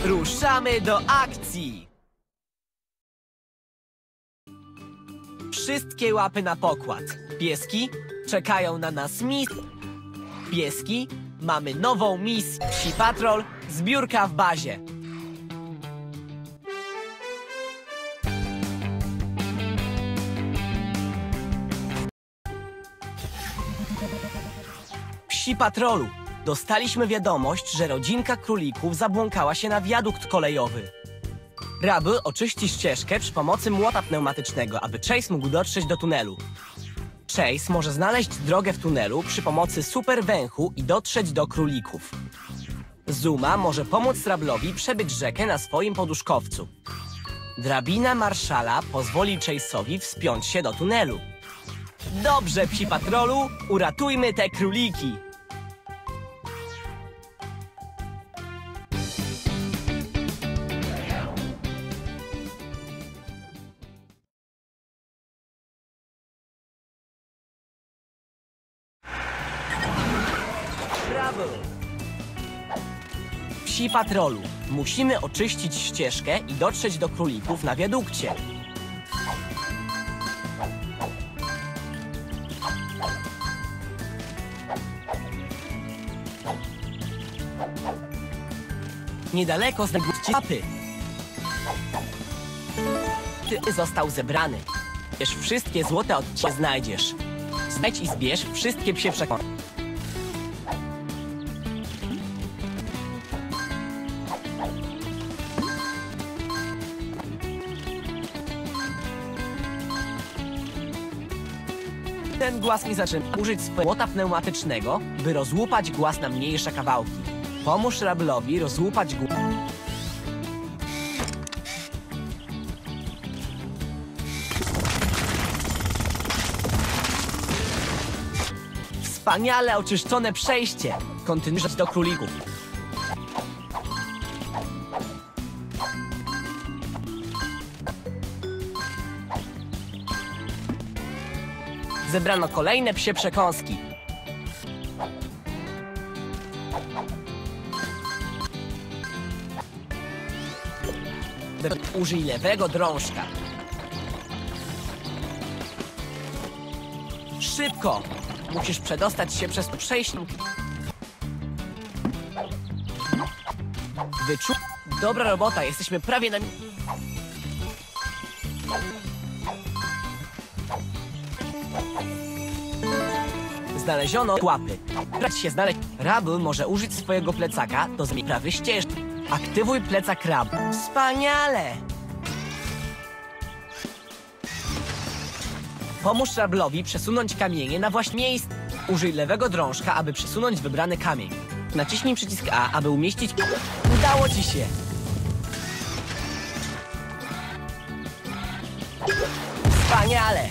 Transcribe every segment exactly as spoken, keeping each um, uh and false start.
Ruszamy do akcji! Wszystkie łapy na pokład. Pieski, czekają na nas mis... Pieski, mamy nową misję. Psi Patrol, zbiórka w bazie. Psi Patrolu, dostaliśmy wiadomość, że rodzinka królików zabłąkała się na wiadukt kolejowy. Rabel oczyści ścieżkę przy pomocy młota pneumatycznego, aby Chase mógł dotrzeć do tunelu. Chase może znaleźć drogę w tunelu przy pomocy super węchu i dotrzeć do królików. Zuma może pomóc Rabelowi przebyć rzekę na swoim poduszkowcu. Drabina Marszala pozwoli Chase'owi wspiąć się do tunelu. Dobrze, Psi Patrolu, uratujmy te króliki! Psi Patrolu, musimy oczyścić ścieżkę i dotrzeć do królików na wiadukcie. Niedaleko znajdziecie mapy. Ty został zebrany. Bierz wszystkie złote odcie znajdziesz. Znajdź i zbierz wszystkie psie przekąski. Ten głaz mi zaczyna użyć swojego młota pneumatycznego, by rozłupać głaz na mniejsze kawałki. Pomóż Rabelowi rozłupać głaz. Wspaniale oczyszczone przejście! Kontynuuj do królików. Zebrano kolejne psie przekąski. Użyj lewego drążka. Szybko! Musisz przedostać się przez to przejście. Wyczu... Dobra robota, jesteśmy prawie na... Znaleziono łapy. Brać się znaleźć. Rabel może użyć swojego plecaka do zmiany prawy ścieżki. Aktywuj plecak Rabel. Wspaniale! Pomóż Rabelowi przesunąć kamienie na właściwe miejsce. Użyj lewego drążka, aby przesunąć wybrany kamień. Naciśnij przycisk A, aby umieścić... Udało ci się! Wspaniale!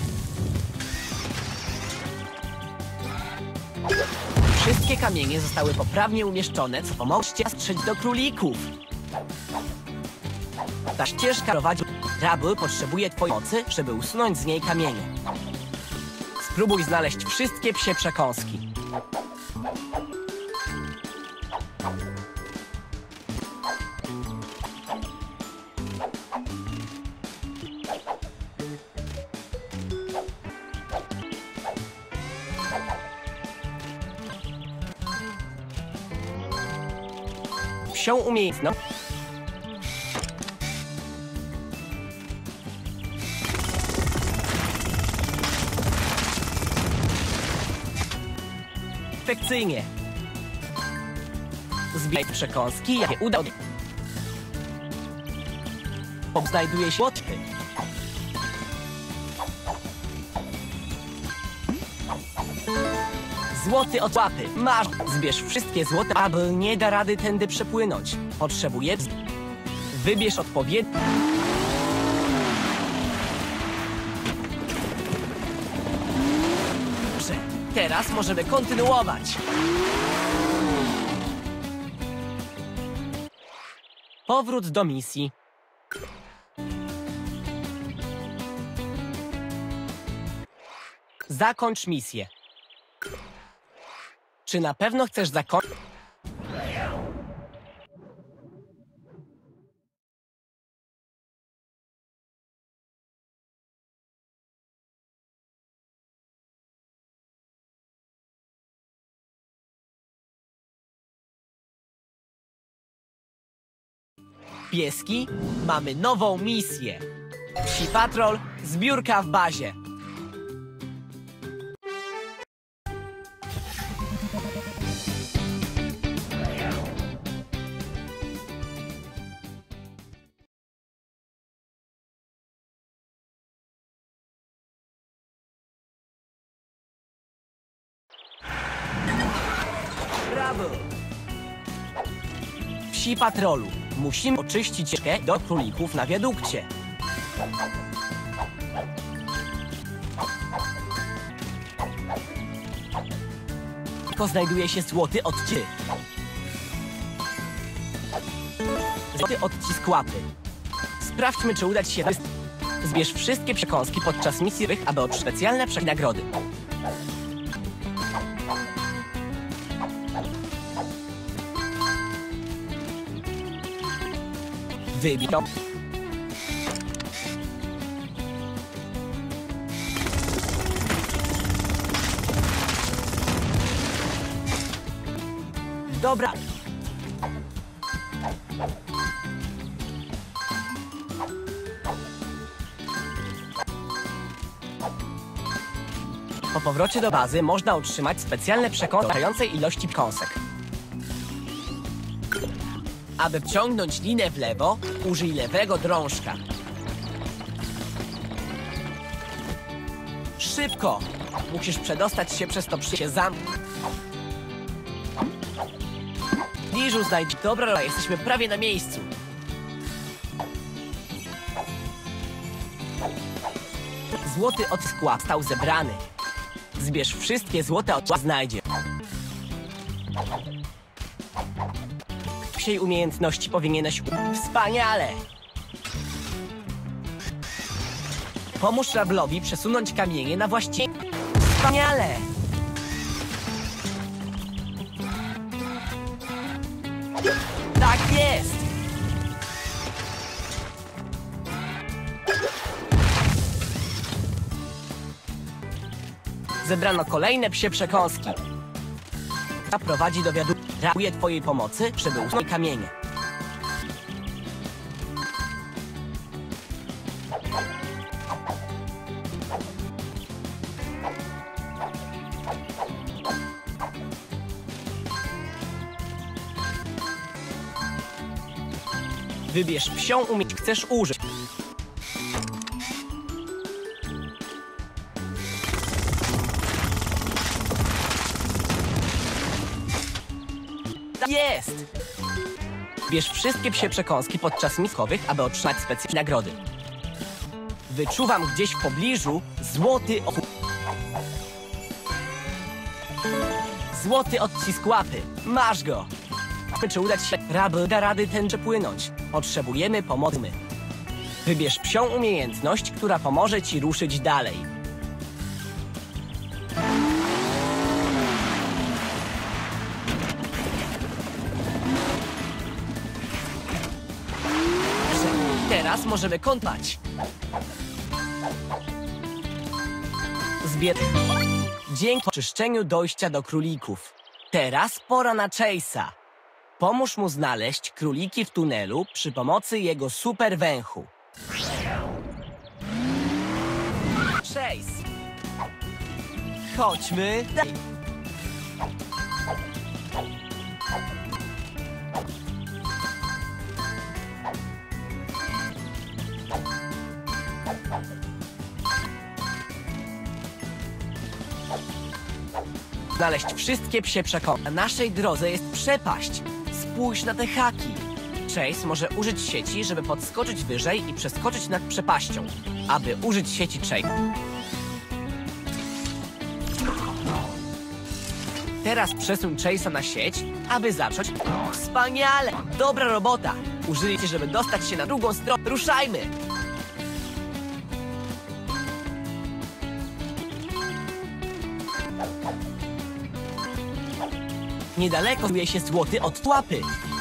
Wszystkie kamienie zostały poprawnie umieszczone, co pomogcie strzeć do królików. Ta ścieżka prowadzi... Rabel potrzebuje twojej mocy, żeby usunąć z niej kamienie. Spróbuj znaleźć wszystkie psie przekąski. Psią umiejętność. Perfekcyjnie. Zbieraj przekąski, jakie uda. Znajduje się łotwy. Złoty od łapy. Masz. Zbierz wszystkie złote, aby nie da rady tędy przepłynąć. Potrzebuję... Wybierz odpowiedni... Dobrze. Teraz możemy kontynuować. Powrót do misji. Zakończ misję. Czy na pewno chcesz zakończyć? Pieski, mamy nową misję. Psi Patrol, zbiórka w bazie. Brawo! Psi Patrolu, musimy oczyścić ścieżkę do królików na wiadukcie. Tylko znajduje się złoty odcisk. Złoty odcisk łapy. Sprawdźmy, czy uda ci się... Zbierz wszystkie przekąski podczas misji, aby otrzymać specjalne nagrody. Wybij to. Dobra. Po powrocie do bazy można otrzymać specjalne przekąski dającej ilości kąsek. Aby wciągnąć linę w lewo, użyj lewego drążka. Szybko! Musisz przedostać się przez to przy się zam... Liżu, znajdź... Dobra, jesteśmy prawie na miejscu. Złoty odcisk łap stał zebrany. Zbierz wszystkie złote odciski, znajdzie. Psiej umiejętności powinieneś... Wspaniale! Pomóż Rablowi przesunąć kamienie na właściwie... Wspaniale! Tak jest! Zebrano kolejne psie przekąski. Ta prowadzi do wiaduktu. Brakuje twojej pomocy, żeby usunąć kamienie. Wybierz psią umiejętność, chcesz użyć. Jest! Bierz wszystkie psie przekąski podczas miskowych, aby otrzymać specjalne nagrody. Wyczuwam gdzieś w pobliżu złoty o... Złoty odcisk łapy. Masz go! Czy uda ci się Rabel da rady tęczy płynąć? Potrzebujemy pomocy. Wybierz psią umiejętność, która pomoże ci ruszyć dalej. Teraz możemy kąpać. Zbier... Dzięki oczyszczeniu dojścia do królików. Teraz pora na Chase'a. Pomóż mu znaleźć króliki w tunelu przy pomocy jego super węchu. Chase! Chodźmy dalej. Znaleźć wszystkie psie przekąski. Na naszej drodze jest przepaść. Spójrz na te haki. Chase może użyć sieci, żeby podskoczyć wyżej i przeskoczyć nad przepaścią. Aby użyć sieci Chase. Teraz przesuń Chase'a na sieć, aby zacząć... Wspaniale! Dobra robota! Użyjcie, żeby dostać się na drugą stronę. Ruszajmy! Niedaleko znajduje się złoty od łapy.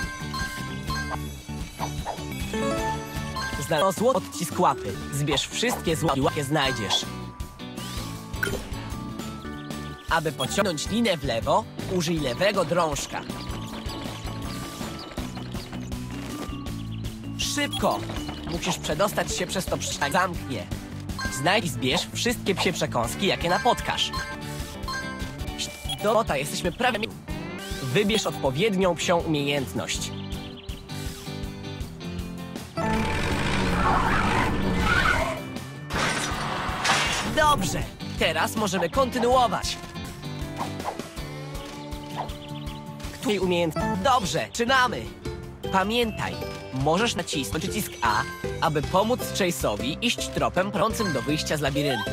Znalazł złoty odcisk łapy. Zbierz wszystkie złote, jakie znajdziesz. Aby pociągnąć linę w lewo, użyj lewego drążka. Szybko! Musisz przedostać się przez to przy... Zamknie. Znajdź i zbierz wszystkie psie przekąski, jakie napotkasz. Dobra, jesteśmy prawie... Wybierz odpowiednią psią umiejętność. Dobrze! Teraz możemy kontynuować. Której umiejętności? Dobrze, czynamy! Pamiętaj, możesz nacisnąć przycisk A, aby pomóc Chase'owi iść tropem prowadzącym do wyjścia z labiryntu.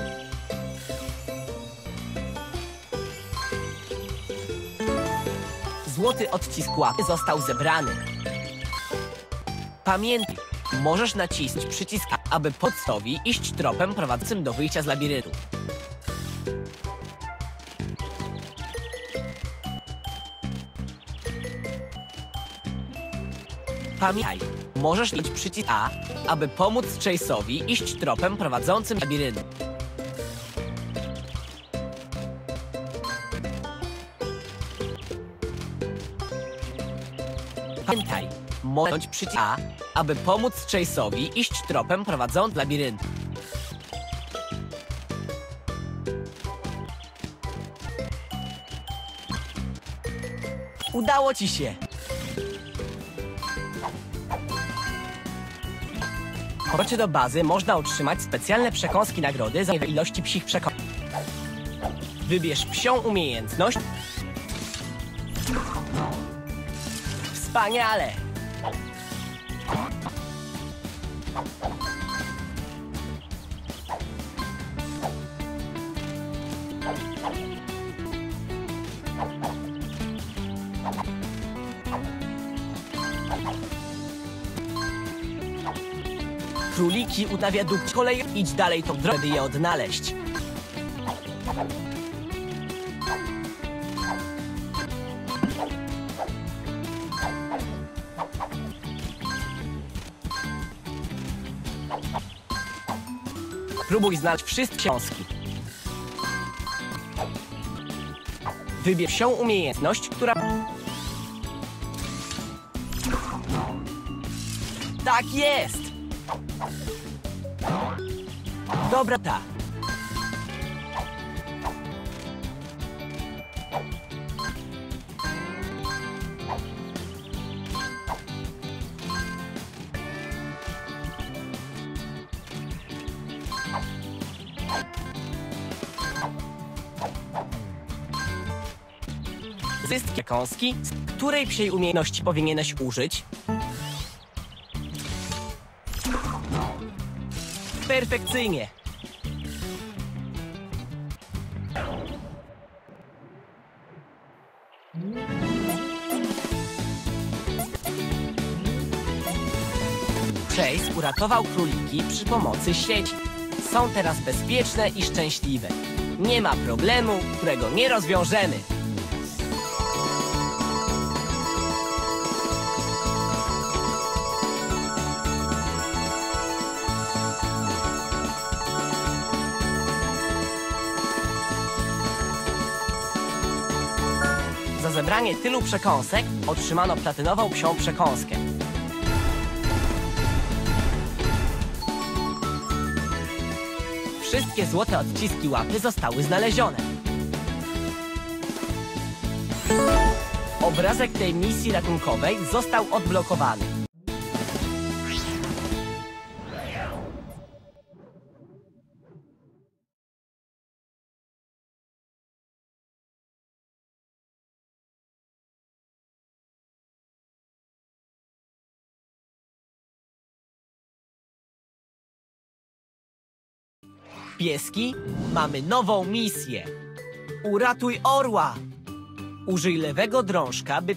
Złoty odcisk łapy został zebrany. Pamiętaj, możesz nacisnąć przycisk A, aby pomóc Chase'owi iść tropem prowadzącym do wyjścia z labiryntu. Pamiętaj, możesz nacisnąć przycisk A, aby pomóc Chase'owi iść tropem prowadzącym do labiryntu. Pamiętaj, możesz nacisnąć przycisk A, aby pomóc Chase'owi iść tropem prowadzącym do labiryntu. Udało ci się! Po powrocie do bazy można otrzymać specjalne przekąski nagrody za ilości psich przekąsek. Wybierz psią umiejętność. Wspaniale! Króliki na wiadukcie kolei. Idź dalej tą drogę, by je odnaleźć. Próbuj znaleźć wszystkie książki. Wybierz się umiejętność, która... Tak jest! Dobra, ta. Wszystkie kąski, z której psiej umiejętności powinieneś użyć? Perfekcyjnie. Chase uratował króliki przy pomocy sieci. Są teraz bezpieczne i szczęśliwe. Nie ma problemu, którego nie rozwiążemy. Za zebranie tylu przekąsek otrzymano platynową psią przekąskę. Wszystkie złote odciski łapy zostały znalezione. Obrazek tej misji ratunkowej został odblokowany. Pieski, mamy nową misję. Uratuj orła. Użyj lewego drążka, by